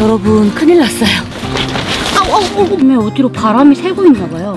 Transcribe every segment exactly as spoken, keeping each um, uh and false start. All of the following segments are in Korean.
여러분 큰일 났어요. 아우 아우 아우. 왜 어디로 바람이 새고 있나봐요.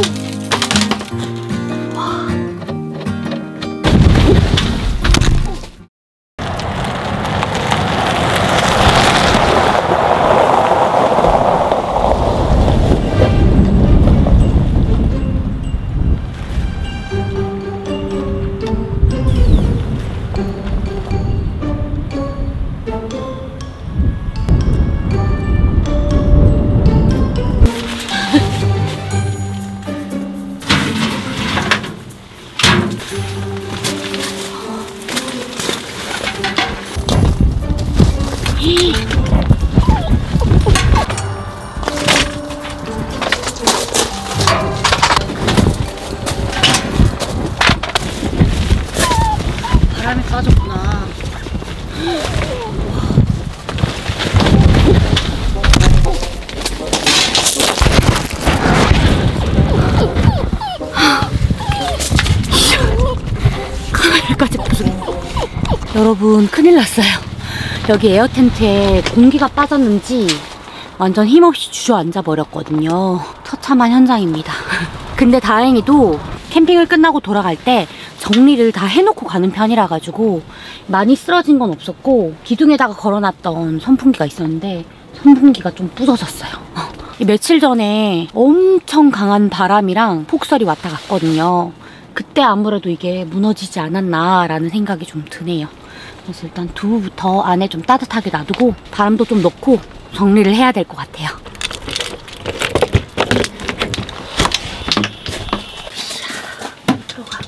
바람이 빠졌구나. 카메라까지 부수네. 여러분 큰일 났어요. 여기 에어 텐트에 공기가 빠졌는지 완전 힘없이 주저앉아 버렸거든요. 처참한 현장입니다. 근데 다행히도 캠핑을 끝나고 돌아갈 때 정리를 다 해놓고 가는 편이라 가지고 많이 쓰러진 건 없었고, 기둥에다가 걸어놨던 선풍기가 있었는데 선풍기가 좀 부서졌어요. 며칠 전에 엄청 강한 바람이랑 폭설이 왔다 갔거든요. 그때 아무래도 이게 무너지지 않았나 라는 생각이 좀 드네요. 그래서 일단 두부부터 안에 좀 따뜻하게 놔두고 바람도 좀 넣고 정리를 해야 될 것 같아요. 들어가.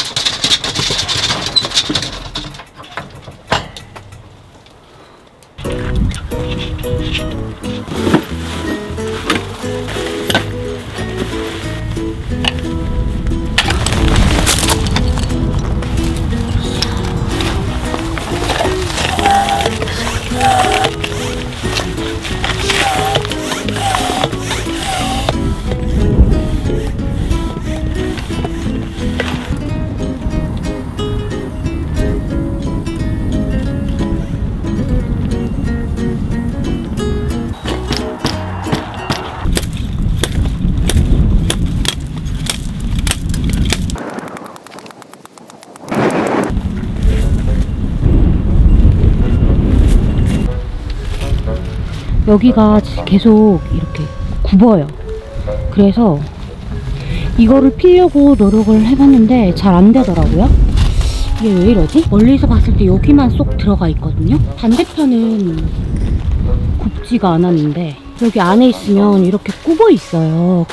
여기가 계속 이렇게 굽어요. 그래서 이거를 피려고 노력을 해봤는데 잘 안 되더라고요. 이게 왜 이러지? 멀리서 봤을 때 여기만 쏙 들어가 있거든요. 반대편은 굽지가 않았는데 여기 안에 있으면 이렇게 굽어 있어요.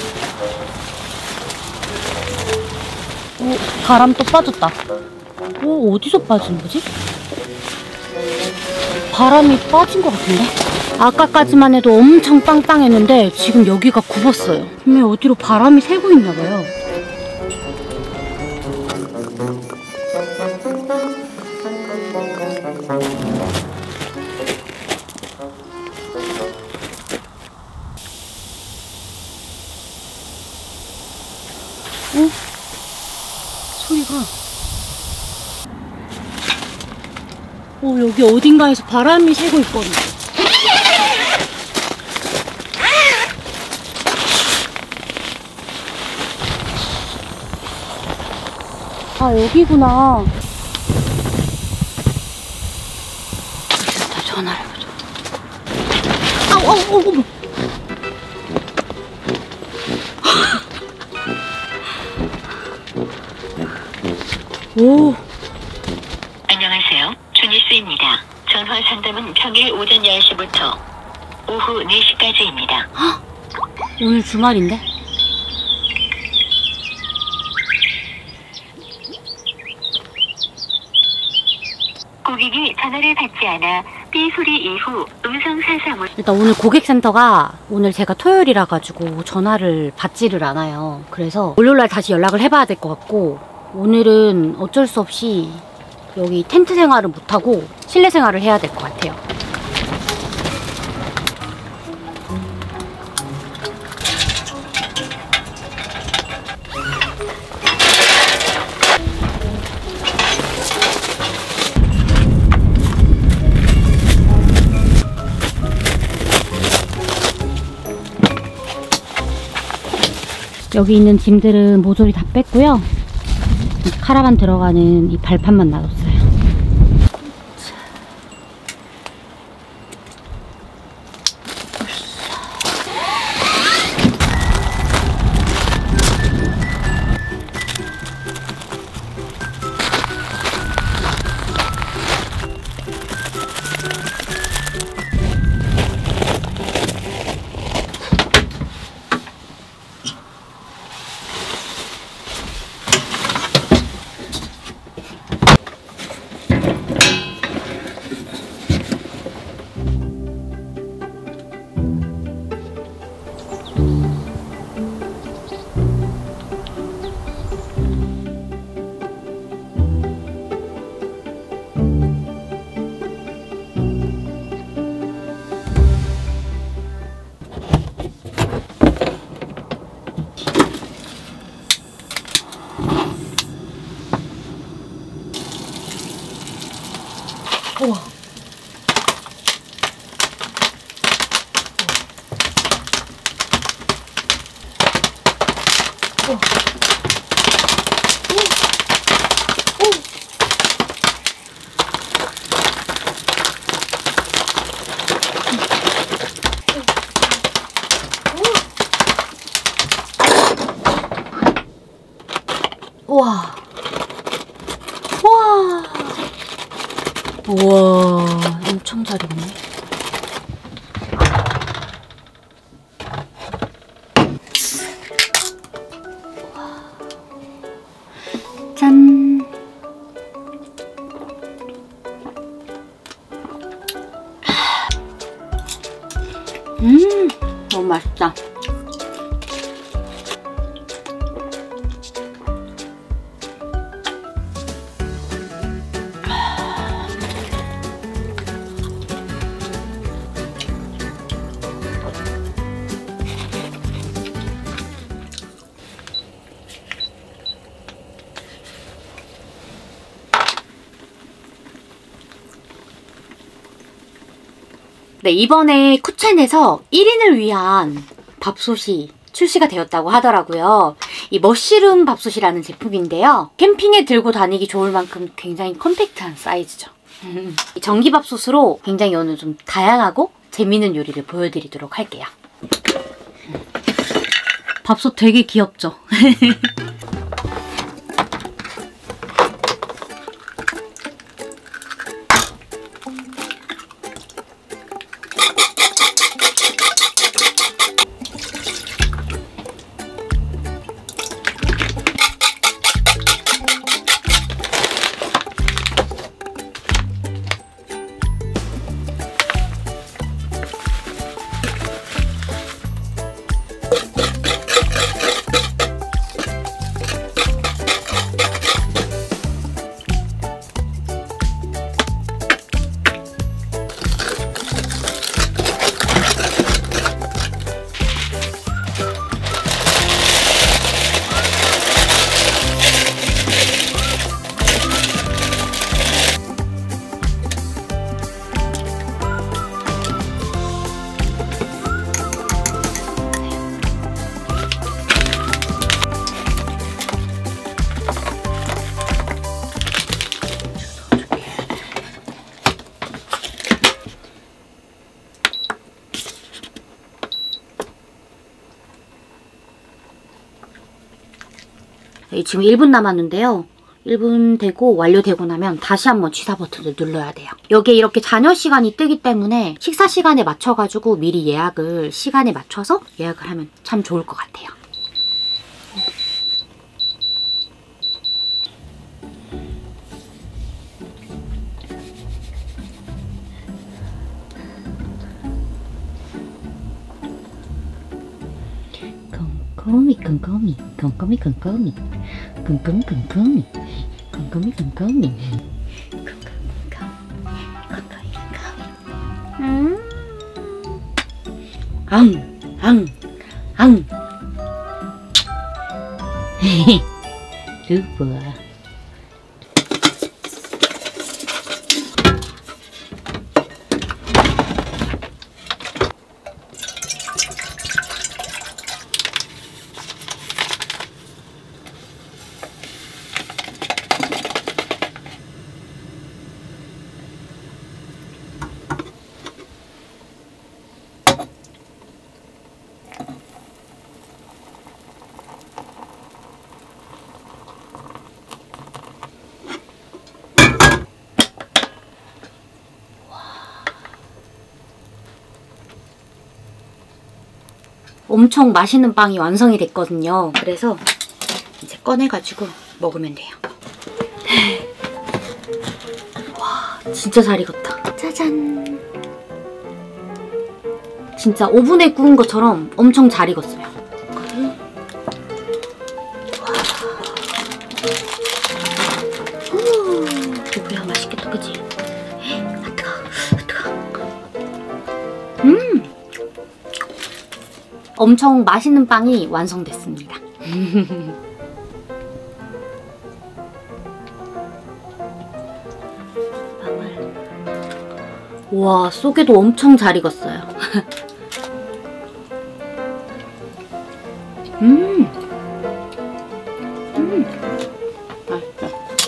오, 바람 또 빠졌다. 오, 어디서 빠진 거지? 바람이 빠진 것 같은데? 아까까지만 해도 엄청 빵빵했는데 지금 여기가 굽었어요. 왜 어디로 바람이 새고 있나봐요. 어? 소리가. 어, 여기 어딘가에서 바람이 새고 있거든요. 아, 여기구나. 일단 전화를 해보자. 아우, 아우, 아우, 어머. 오. 안녕하세요. 주니스입니다. 전화 상담은 평일 오전 열 시부터 오후 네 시까지입니다. 헉, 오늘 주말인데? 고객이 전화를 받지 않아 삐 소리 이후 음성 사상을. 일단 오늘 고객센터가 오늘 제가 토요일이라 가지고 전화를 받지를 않아요. 그래서 월요일날 다시 연락을 해봐야 될 것 같고, 오늘은 어쩔 수 없이 여기 텐트 생활은 못하고 실내 생활을 해야 될 것 같아요. 여기 있는 짐들은 모조리 다 뺐고요. 카라반 들어가는 이 발판만 놔뒀어요. 우와. 우와. 오. 오. 우와. 우와. 우와, 엄청 잘 익네. 짠. 음, 너무 맛있다. 네, 이번에 쿠첸에서 일 인을 위한 밥솥이 출시가 되었다고 하더라고요. 이 머쉬룸 밥솥이라는 제품인데요. 캠핑에 들고 다니기 좋을 만큼 굉장히 컴팩트한 사이즈죠. 전기밥솥으로 굉장히 오늘 좀 다양하고 재미있는 요리를 보여드리도록 할게요. 밥솥 되게 귀엽죠? 지금 일 분 남았는데요. 일 분 되고 완료되고 나면 다시 한번 취사 버튼을 눌러야 돼요. 여기에 이렇게 잔여 시간이 뜨기 때문에 식사 시간에 맞춰가지고 미리 예약을 시간에 맞춰서 예약을 하면 참 좋을 것 같아요. 콩콩이 콩콩이 콩콩이 콩콩이 콩콩이 콩콩이 콩콩이 콩콩이 음, 앙, 앙, 앙. 루브아. 엄청 맛있는 빵이 완성이 됐거든요. 그래서 이제 꺼내가지고 먹으면 돼요. 와, 진짜 잘 익었다. 짜잔. 진짜 오븐에 구운 것처럼 엄청 잘 익었어요. 이거를 와. 오, 이거야 맛있겠다, 그치? 아 뜨거, 아 뜨거. 음, 엄청 맛있는 빵이 완성됐습니다. 빵을. 와, 속에도 엄청 잘 익었어요. 음, 음, 맛있어.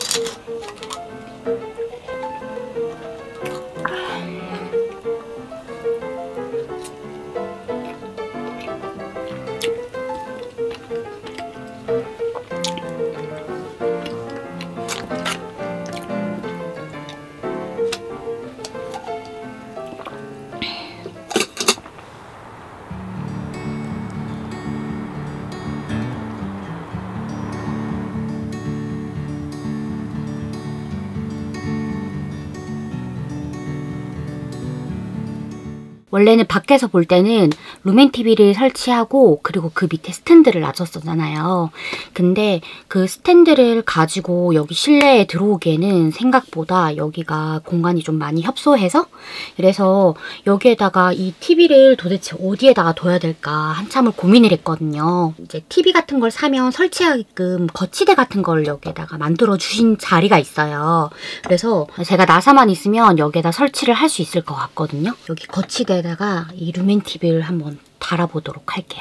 원래는 밖에서 볼 때는 루멘 티비를 설치하고 그리고 그 밑에 스탠드를 놔줬었잖아요. 근데 그 스탠드를 가지고 여기 실내에 들어오기에는 생각보다 여기가 공간이 좀 많이 협소해서, 그래서 여기에다가 이 티비를 도대체 어디에다가 둬야 될까 한참을 고민을 했거든요. 이제 티비 같은 걸 사면 설치하게끔 거치대 같은 걸 여기에다가 만들어 주신 자리가 있어요. 그래서 제가 나사만 있으면 여기에다 설치를 할 수 있을 것 같거든요. 여기 거치대 에다가 이 루멘 티비를 한번 달아보도록 할게요.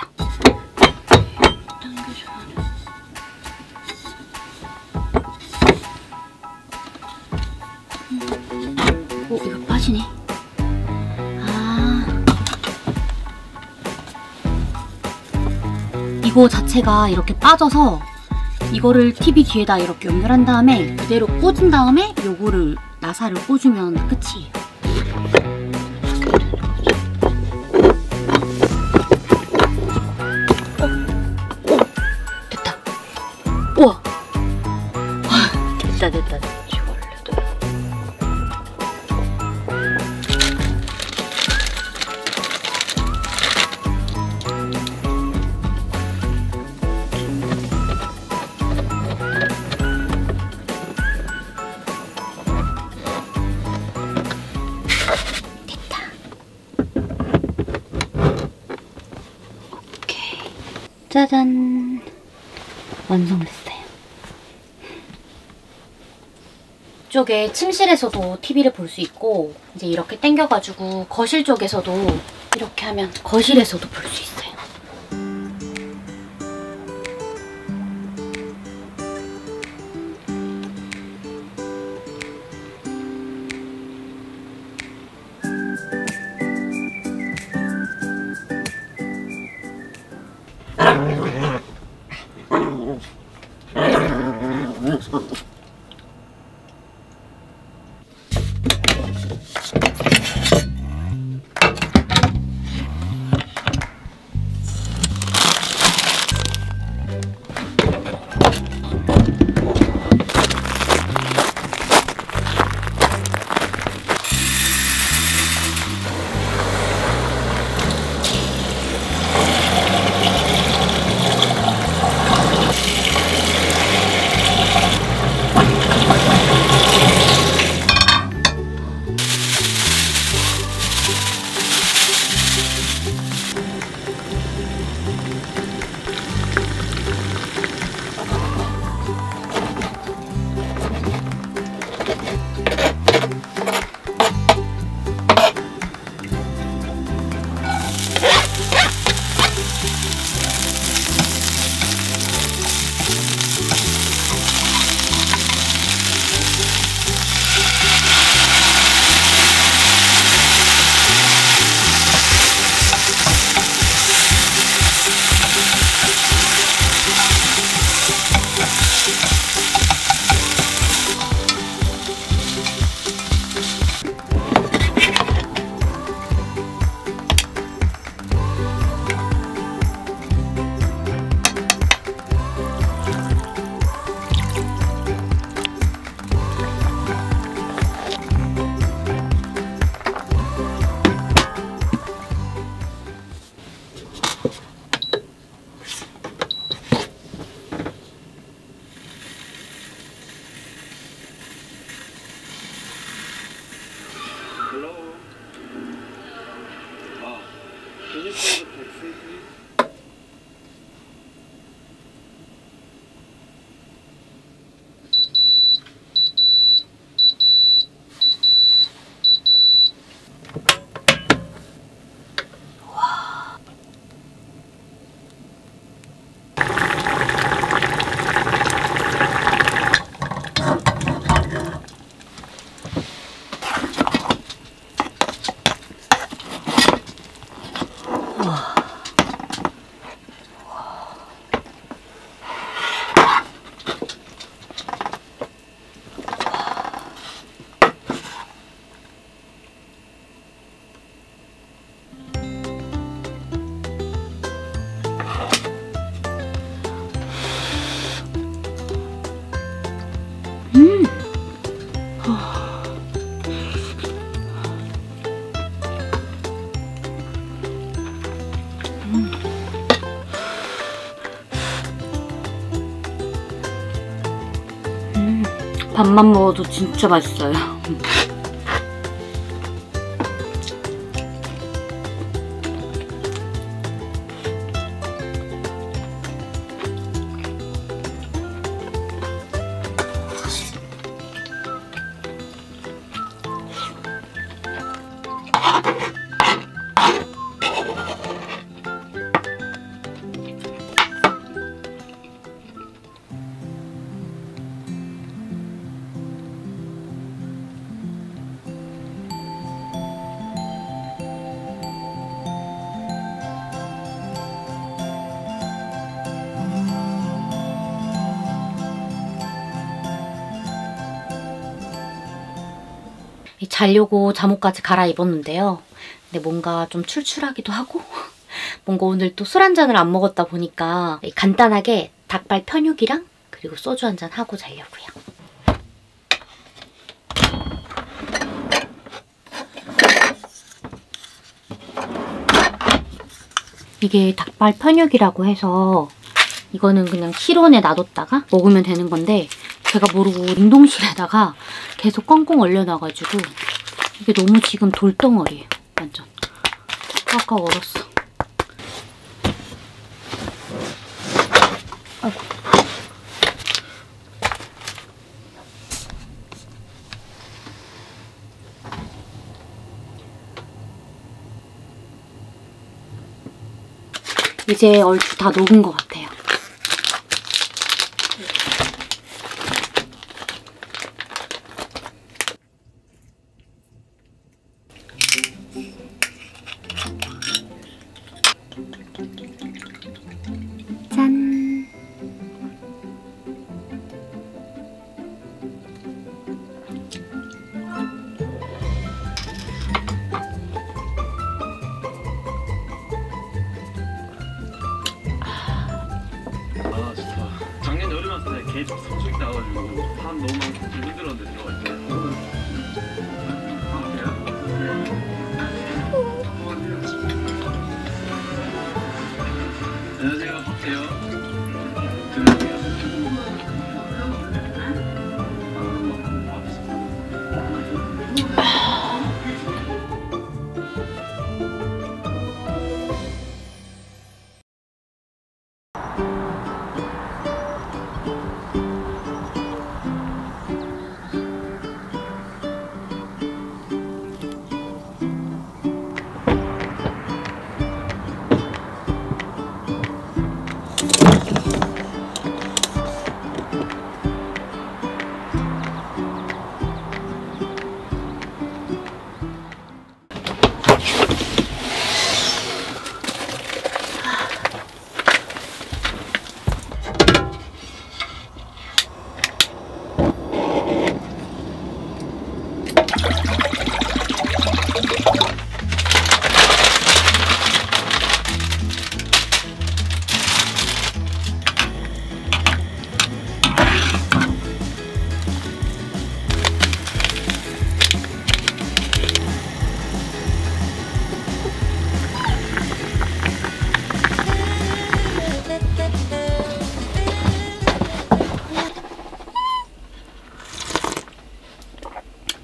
오, 이거 빠지네. 아, 이거 자체가 이렇게 빠져서 이거를 티비 뒤에다 이렇게 연결한 다음에 그대로 꽂은 다음에 요거를 나사를 꽂으면 끝이에요. 우와! 됐다, 됐다, 됐다. 됐다. 오케이. 짜잔. 완성됐어요. 이쪽에 침실에서도 티비를 볼 수 있고, 이제 이렇게 당겨가지고 거실 쪽에서도 이렇게 하면 거실에서도 볼 수 있어요. 밥만 먹어도 진짜 맛있어요. 자려고 잠옷까지 갈아입었는데요. 근데 뭔가 좀 출출하기도 하고 뭔가 오늘 또 술 한 잔을 안 먹었다 보니까 간단하게 닭발 편육이랑 그리고 소주 한 잔 하고 자려고요. 이게 닭발 편육이라고 해서 이거는 그냥 실온에 놔뒀다가 먹으면 되는 건데 제가 모르고 냉동실에다가 계속 꽁꽁 얼려놔가지고 이게 너무 지금 돌덩어리예요. 완전 꽉꽉 얼었어. 아이고. 이제 얼추 다 녹은 것 같아요. 짠! 아 좋다. 작년 여름 왔을 때 계속 성수기 나와가지고 사람 너무 많고 좀 힘들었는데 들어갈 때. 아 그래요? 안녕하세요. 어때요?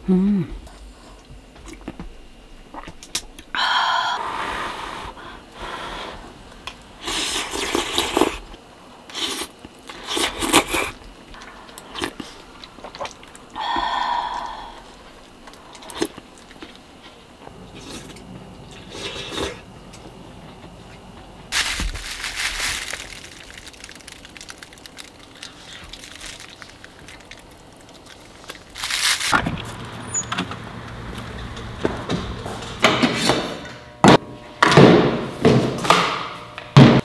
음.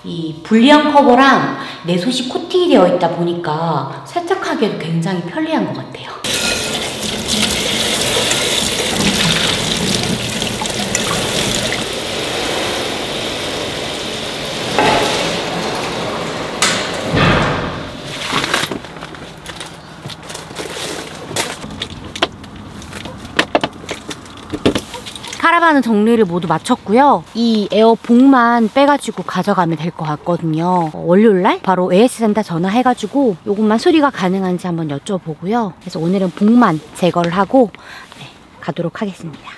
이 불리형 커버랑 내솥이 코팅이 되어 있다 보니까 세척하기에도 굉장히 편리한 것 같아요. 카라반은 정리를 모두 마쳤고요. 이 에어복만 빼가지고 가져가면 될 것 같거든요. 어, 월요일날 바로 에이에스 센터 전화해가지고 요것만 수리가 가능한지 한번 여쭤보고요. 그래서 오늘은 복만 제거를 하고 네, 가도록 하겠습니다.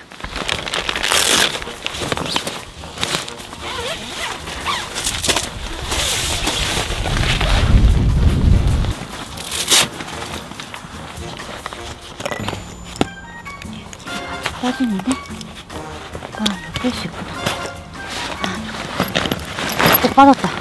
빠지는데? 아, 이거 뺄 수 있구나. 아, 또 빠졌다.